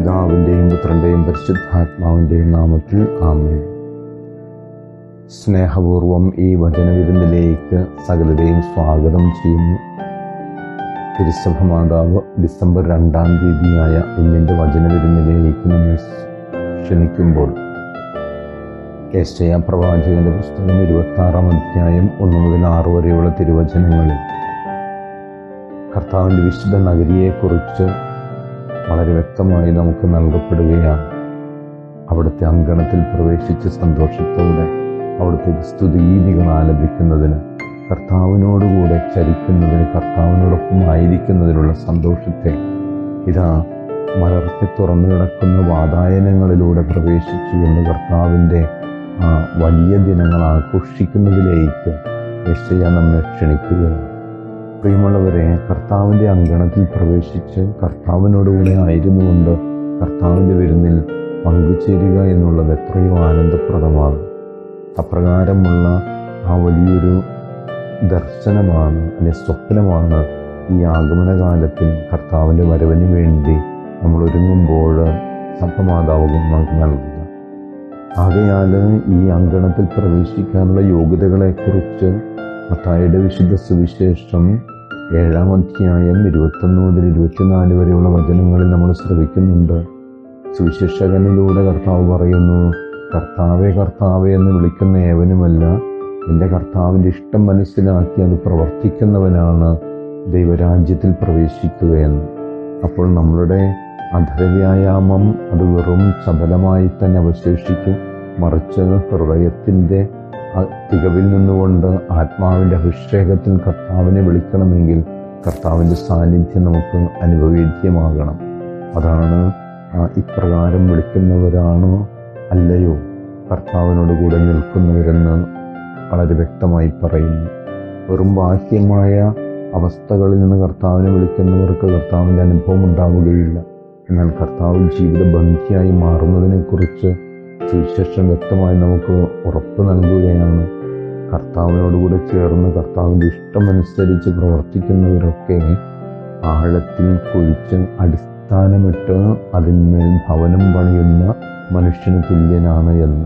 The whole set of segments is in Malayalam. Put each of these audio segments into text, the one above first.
പിതാവിൻ്റെയും പുത്രൻ്റെയും പരിശുദ്ധാത്മാവിൻ്റെയും നാമത്തിൽ ആമേൻ. സ്നേഹപൂർവം ഈ വചനവിരുന്നിലേക്ക് സകലരെയും സ്വാഗതം ചെയ്യുന്നു. തിരുസഭ മാതാവ് ഡിസംബർ 2-ാം തീയതിയായ ഇന്നിൻ്റെ വചനവിരുന്നിലേക്ക് നമ്മെ ക്ഷണിക്കുമ്പോൾ യെശയ്യാ പ്രവാചകന്റെ പുസ്തകം 26-ാം അധ്യായം 1 മുതൽ 6 വരെയുള്ള തിരുവചനങ്ങളിൽ കർത്താവിൻ്റെ വിശുദ്ധ നഗരിയെക്കുറിച്ച് വളരെ വ്യക്തമായി നമുക്ക് നൽകപ്പെടുകയാണ്. അവിടുത്തെ അങ്കണത്തിൽ പ്രവേശിച്ച് സന്തോഷത്തോടെ അവിടുത്തെ സ്തുതിഗീതികൾ ആലപിക്കുന്നതിന്, കർത്താവിനോടുകൂടെ ചരിക്കുന്നതിന്, കർത്താവിനോടൊപ്പം ആയിരിക്കുന്നതിനുള്ള സന്തോഷത്തെ ഇതാ മലർത്തി തുറന്നു കിടക്കുന്ന വാതായനങ്ങളിലൂടെ പ്രവേശിച്ചുകൊണ്ട് കർത്താവിൻ്റെ വലിയ ദിനങ്ങൾ ആഘോഷിക്കുന്നതിലേക്ക് യെശയ്യാ നമ്മെ ക്ഷണിക്കുകയാണ്. പ്രിയമുള്ളവരെ, കർത്താവിൻ്റെ അങ്കണത്തിൽ പ്രവേശിച്ച് കർത്താവിനോടുകൂടെ ആയിരുന്നുകൊണ്ട് കർത്താവിൻ്റെ വിരുന്നിൽ പങ്കുചേരുക എന്നുള്ളത് എത്രയോ ആനന്ദപ്രദമാണ്. അപ്രകാരമുള്ള ആ വലിയൊരു ദർശനമാണ്, അല്ലെ സ്വപ്നമാണ് ഈ ആഗമനകാലത്തിൽ കർത്താവിൻ്റെ വരവിന് വേണ്ടി നമ്മൾ ഒരുങ്ങുമ്പോൾ സഭമാതാവ് നമുക്ക് നൽകുക. ആകയാൽ ഈ അങ്കണത്തിൽ പ്രവേശിക്കാനുള്ള യോഗ്യതകളെക്കുറിച്ച് മത്തായിയുടെ വിശുദ്ധ സുവിശേഷം 7-ാം അധ്യായം 21 മുതൽ 24 വരെയുള്ള വചനങ്ങളിൽ നമ്മൾ ശ്രവിക്കുന്നുണ്ട്. സുവിശേഷകനിലൂടെ കർത്താവ് പറയുന്നു, കർത്താവേ കർത്താവേ എന്ന് വിളിക്കുന്ന ഏവനുമല്ല, എൻ്റെ കർത്താവിൻ്റെ ഇഷ്ടം മനസ്സിലാക്കി അത് പ്രവർത്തിക്കുന്നവനാണ് ദൈവരാജ്യത്തിൽ പ്രവേശിക്കുകയെന്ന്. അപ്പോൾ നമ്മളുടെ അധരവ്യായാമം അത് വെറും ചപലമായി തന്നെ അവശേഷിക്കും. മറിച്ച് ഹൃദയത്തിൻ്റെ തികവിൽ നിന്നുകൊണ്ട് ആത്മാവിൻ്റെ അഭിഷേകത്തിൽ കർത്താവിനെ വിളിക്കണമെങ്കിൽ കർത്താവിൻ്റെ സാന്നിധ്യം നമുക്ക് അനുഭവേദ്യമാകണം. അതാണ് ഇപ്രകാരം വിളിക്കുന്നവരാണോ അല്ലയോ കർത്താവിനോട് കൂടെ നിൽക്കുന്നവരെന്ന് വളരെ വ്യക്തമായി പറയുന്നു. വെറും ബാഹ്യമായ അവസ്ഥകളിൽ നിന്ന് കർത്താവിനെ വിളിക്കുന്നവർക്ക് കർത്താവിൻ്റെ അനുഭവം ഉണ്ടാവുകയില്ല. എന്നാൽ കർത്താവ് ജീവിത ബന്ധിയായി മാറുന്നതിനെക്കുറിച്ച് സുവിശേഷം വ്യക്തമായി നമുക്ക് ഉറപ്പ് നൽകുകയാണ്. കർത്താവിനോടുകൂടെ ചേർന്ന് കർത്താവിൻ്റെ ഇഷ്ടമനുസരിച്ച് പ്രവർത്തിക്കുന്നവരൊക്കെ ആഴത്തിൽ കുഴിച്ച് അടിസ്ഥാനമിട്ട് അതിന്മേൽ ഭവനം പണിയുന്ന മനുഷ്യന് തുല്യനാണ് എന്ന്.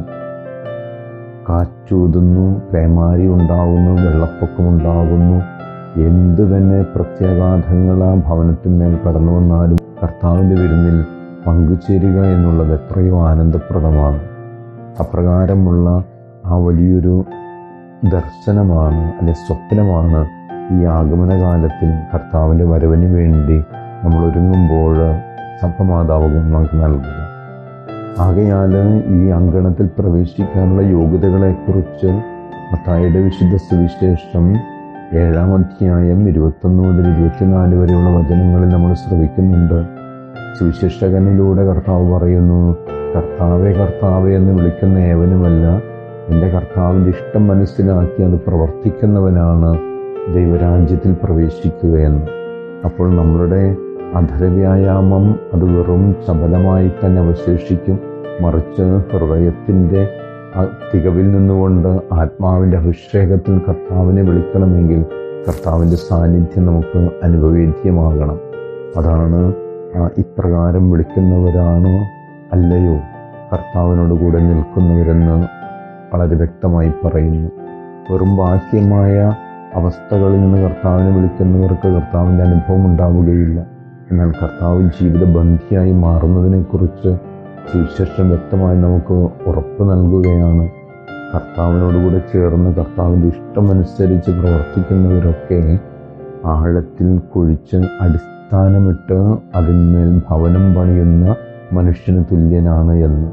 കാറ്റൂതുന്നു, പേമാരി ഉണ്ടാകുന്നു, വെള്ളപ്പൊക്കമുണ്ടാകുന്നു, എന്തു തന്നെ പ്രത്യാഘാതങ്ങൾ ആ ഭവനത്തിന്മേൽ കടന്നു വന്നാലും കർത്താവിൻ്റെ വിരുന്നിൽ പങ്കുചേരുക എന്നുള്ളത് എത്രയോ ആനന്ദപ്രദമാണ്. അപ്രകാരമുള്ള ആ വലിയൊരു ദർശനമാണ്, അല്ലെ സ്വപ്നമാണ് ഈ ആഗമനകാലത്തിൽ കർത്താവിൻ്റെ വരവിന് വേണ്ടി നമ്മൾ ഒരുങ്ങുമ്പോൾ സഭമാതാവ് നമുക്ക് നൽകുക. ആകയാൽ ഈ അങ്കണത്തിൽ പ്രവേശിക്കാനുള്ള യോഗ്യതകളെക്കുറിച്ച് മത്തായിയുടെ വിശുദ്ധ സുവിശേഷം 7-ാം അധ്യായം 21 മുതൽ 24 വരെയുള്ള വചനങ്ങളിൽ നമ്മൾ ശ്രവിക്കുന്നുണ്ട്. സുവിശേഷകനിലൂടെ കർത്താവ് പറയുന്നു, കർത്താവേ കർത്താവേ എന്ന് വിളിക്കുന്ന ഏവനുമല്ല, എൻ്റെ കർത്താവിൻ്റെ ഇഷ്ടം മനസ്സിലാക്കി അത് പ്രവർത്തിക്കുന്നവനാണ് ദൈവരാജ്യത്തിൽ പ്രവേശിക്കുകയെന്ന്. അപ്പോൾ നമ്മളുടെ അധരവ്യായാമം അത് വെറും ചപലമായി തന്നെ അവശേഷിക്കും. മറിച്ച് ഹൃദയത്തിൻ്റെ തികവിൽ നിന്നുകൊണ്ട് ആത്മാവിൻ്റെ അഭിഷേകത്തിൽ കർത്താവിനെ വിളിക്കണമെങ്കിൽ കർത്താവിൻ്റെ സാന്നിധ്യം നമുക്ക് അനുഭവേദ്യമാകണം. അതാണ് ഇപ്രകാരം വിളിക്കുന്നവരാണോ അല്ലയോ കർത്താവിനോട് കൂടെ നിൽക്കുന്നവരെന്ന് വളരെ വ്യക്തമായി പറയുന്നു. വെറും ബാഹ്യമായ അവസ്ഥകളിൽ നിന്ന് കർത്താവിനെ വിളിക്കുന്നവർക്ക് കർത്താവിൻ്റെ അനുഭവം ഉണ്ടാവുകയില്ല. എന്നാൽ കർത്താവ് ജീവിത ബന്ധിയായി മാറുന്നതിനെക്കുറിച്ച് സുവിശേഷം വ്യക്തമായി നമുക്ക് ഉറപ്പ് നൽകുകയാണ്. കർത്താവിനോടുകൂടെ ചേർന്ന് കർത്താവിൻ്റെ ഇഷ്ടമനുസരിച്ച് പ്രവർത്തിക്കുന്നവരൊക്കെ ആഴത്തിൽ കുഴിച്ച് അടിസ്ഥാനമിട്ട് അതിന്മേൽ ഭവനം പണിയുന്ന മനുഷ്യന് തുല്യനാണ് എന്ന്.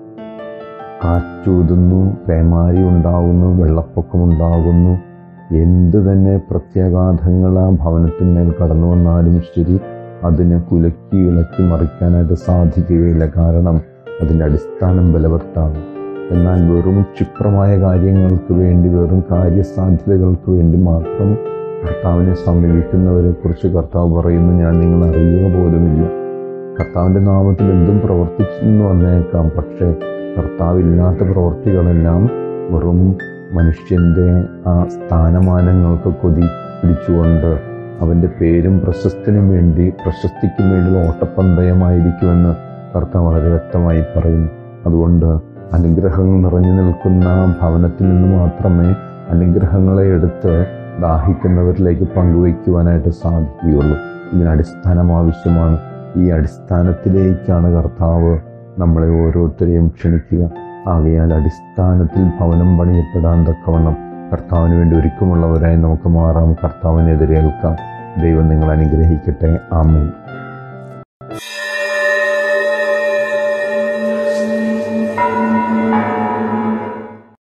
കാറ്റൂതുന്നു, പേമാരി ഉണ്ടാകുന്നു, വെള്ളപ്പൊക്കമുണ്ടാകുന്നു, എന്തു തന്നെ പ്രത്യാഘാതങ്ങൾ ആ ഭവനത്തിന്മേൽ കടന്നു വന്നാലും ശരി, അതിനെ കുലക്കി ഇളക്കി മറിക്കാനായിട്ട് സാധിക്കുകയില്ല. കാരണം അതിൻ്റെ അടിസ്ഥാനം ബലവത്താണ്. എന്നാൽ വെറും ക്ഷിപ്രമായ കാര്യങ്ങൾക്ക് വേണ്ടി, വെറും കാര്യസാധ്യതകൾക്ക് വേണ്ടി മാത്രം കർത്താവിനെ സമീപിക്കുന്നവരെക്കുറിച്ച് കർത്താവ് പറയുന്നു, ഞാൻ നിങ്ങൾ അറിയുക പോലുമില്ല. കർത്താവിൻ്റെ നാമത്തിൽ എന്തും പ്രവർത്തിച്ചെന്ന് വന്നേക്കാം, പക്ഷേ കർത്താവില്ലാത്ത പ്രവൃത്തികളെല്ലാം വെറും മനുഷ്യൻ്റെ ആ സ്ഥാനമാനങ്ങൾക്ക് കൊതി പിടിച്ചുകൊണ്ട് അവൻ്റെ പേരും പ്രശസ്തിക്കും വേണ്ടിയുള്ള ഓട്ടപ്പന്തയമായിരിക്കുമെന്ന് കർത്താവ് വളരെ വ്യക്തമായി പറയുന്നു. അതുകൊണ്ട് അനുഗ്രഹങ്ങൾ നിറഞ്ഞു നിൽക്കുന്ന ഭവനത്തിൽ നിന്ന് മാത്രമേ അനുഗ്രഹങ്ങളെ എടുത്ത് ദാഹിക്കുന്നവരിലേക്ക് പങ്കുവയ്ക്കുവാനായിട്ട് സാധിക്കുകയുള്ളൂ. ഇതിനടിസ്ഥാനം ആവശ്യമാണ്. ഈ അടിസ്ഥാനത്തിലേക്കാണ് കർത്താവ് നമ്മളെ ഓരോരുത്തരെയും ക്ഷണിക്കുക. ആകയാൽ അടിസ്ഥാനത്തിൽ ഭവനം പണിയപ്പെടാൻ തക്കവണ്ണം കർത്താവിന് വേണ്ടി ഒരുക്കമുള്ളവരായി നമുക്ക് മാറാം. കർത്താവിനെ എതിരേൽക്കാം. ദൈവം നിങ്ങളെ അനുഗ്രഹിക്കട്ടെ. ആമേൻ.